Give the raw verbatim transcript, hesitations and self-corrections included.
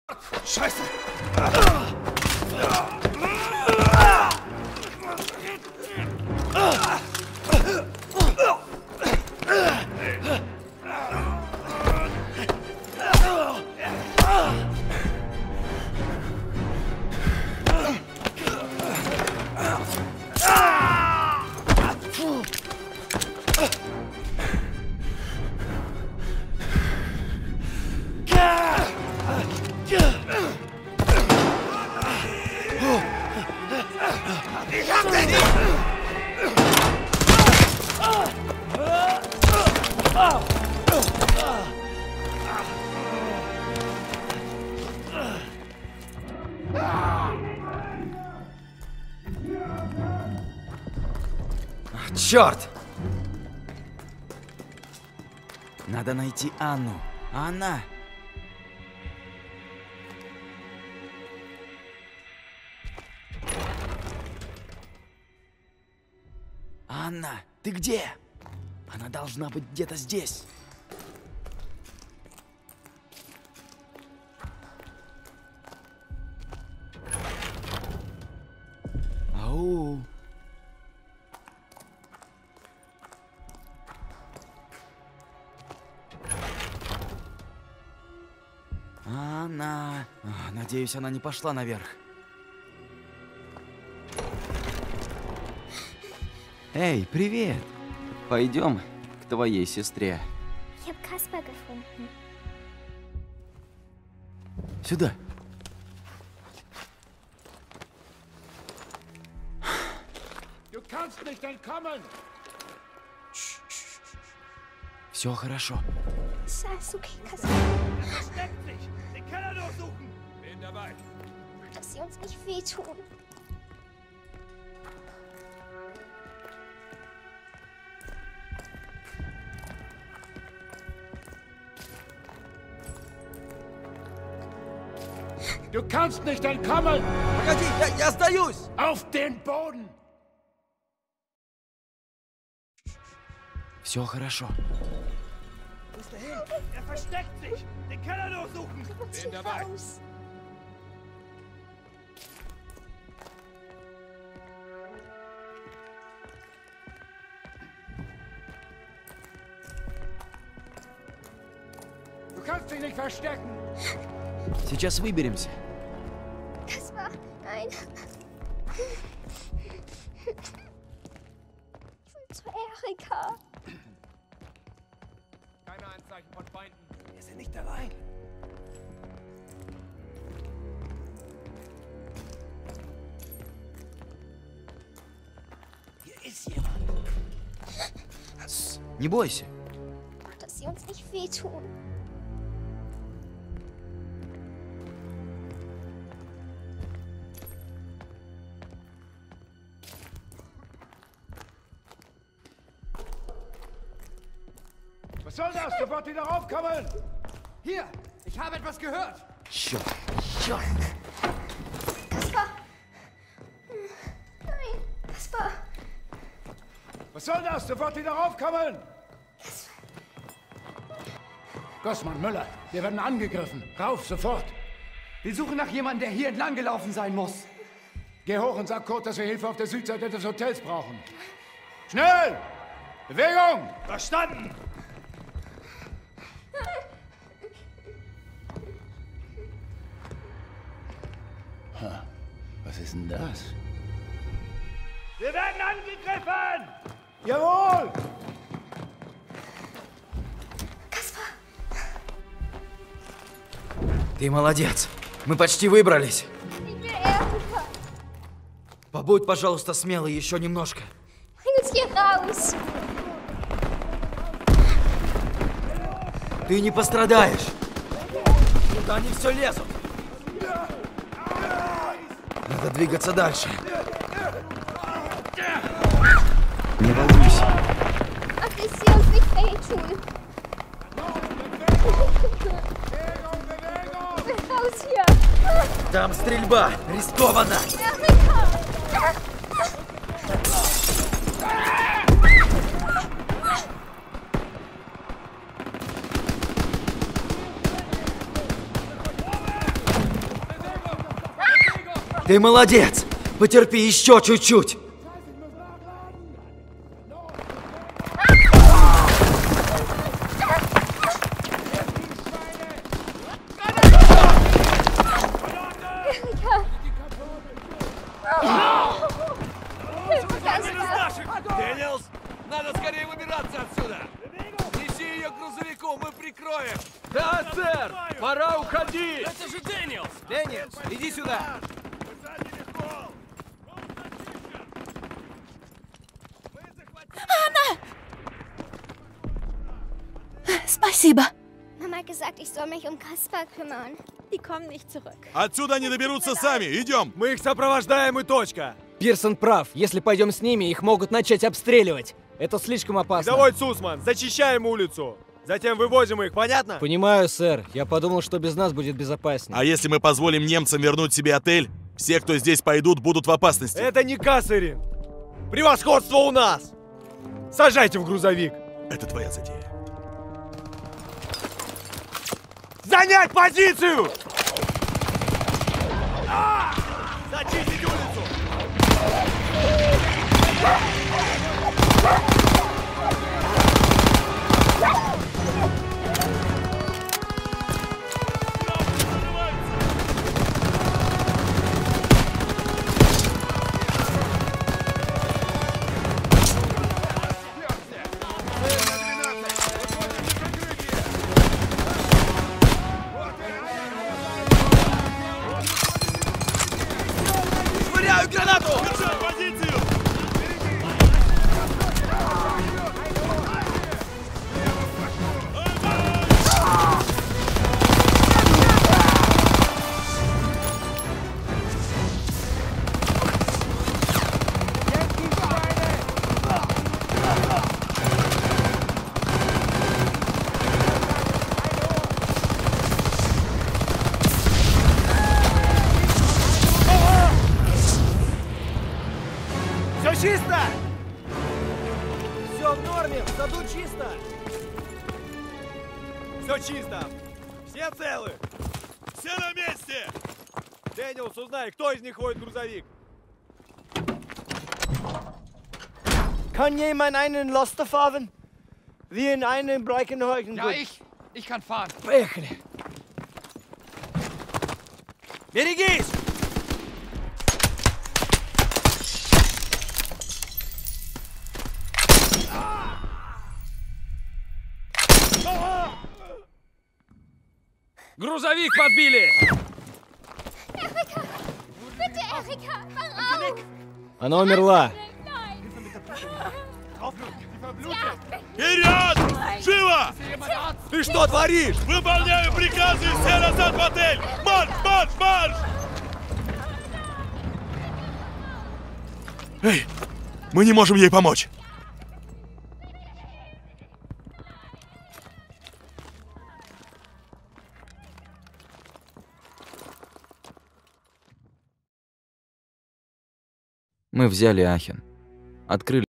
Scheiße! Ich hab dich! Черт! Надо найти Анну. Анна! Анна, ты где? Она должна быть где-то здесь. Ау! Анна! А, надеюсь, она не пошла наверх. Эй, привет! Пойдем к твоей сестре. Ich habe Kaspar gefunden. Сюда. Du kannst nicht entkommen! Все хорошо. Ist alles okay, Kaspar? Versteckt sich! Den Keller durchsuchen! Bin dabei! Dass sie uns nicht wehtun. Du kannst nicht entkommen! Погоди, я, я сдаюсь! Auf den Boden! Все хорошо. Wo ist er hin? Er versteckt sich! Den Keller durchsuchen! Bin dabei! Raus. Du kannst dich nicht verstecken! Сейчас выберемся. Kaspar, nein. Ich will zu Erika. Keine Anzeichen von Feinden. Wir sind nicht allein. Hier ist jemand. Не бойся. Dass sie uns nicht wehtun. Was soll das? Sofort wieder raufkommen! Hier! Ich habe etwas gehört! Черт, черт. Kaspar! Nein, Kaspar! Was soll das? Sofort wieder raufkommen! Gossmann, Müller, wir werden angegriffen. Rauf, sofort! Wir suchen nach jemandem, der hier entlang gelaufen sein muss. Geh hoch und sag Kurt, dass wir Hilfe auf der Südseite des Hotels brauchen. Schnell! Bewegung! Verstanden! Ha, was ist denn das? Wir werden angegriffen! Jawohl! Ты молодец. Мы почти выбрались. Ich will Erika. Побудь, пожалуйста, смелый еще немножко. Bring uns hier raus. Ты не пострадаешь. Куда они все лезут? Надо двигаться дальше. Не волнуйся. Ach, dass sie uns nicht wehtun. Raus hier. Там стрельба. Рискованно. Erika. Ты молодец! Потерпи еще чуть-чуть! Дэниелс, надо скорее выбираться отсюда! Неси ее к грузовику, мы прикроем! Да, сэр! Пора уходить! Это же Дэниелс! Дэниелс, иди сюда! Спасибо. Mama hat gesagt, ich soll mich um Kaspar kümmern. Die kommen nicht zurück. Отсюда они доберутся сами. Идем. Мы их сопровождаем и точка! Пирсон прав. Если пойдем с ними, их могут начать обстреливать. Это слишком опасно. Давай, Сусман, зачищаем улицу! Затем вывозим их, понятно? Понимаю, сэр. Я подумал, что без нас будет безопаснее. А если мы позволим немцам вернуть себе отель, все, кто здесь пойдут, будут в опасности. Это не Кассерин! Превосходство у нас! Сажайте в грузовик! Это твоя затея. Занять позицию! А! Зачистить улицу! Швыряю гранату! Держать позицию! Все чисто! Все в норме, в саду чисто! Все чисто! Все целы! Все на месте! Дэниелс, узнай, кто из них ходит в грузовик? Kann jemand einen Laster fahren? Wie in einem Breckenhäusen. Ja, ich. Ich kann fahren. Поехали. Берегись! Грузовик подбили! Erika! Bitte, Erika! Hör auf! Она умерла. Nein! Вперед! Живо! Ты что творишь? Выполняю приказы, все назад в отель! Марш, марш, марш! Эй, мы не можем ей помочь. Мы взяли Ахен. Открыли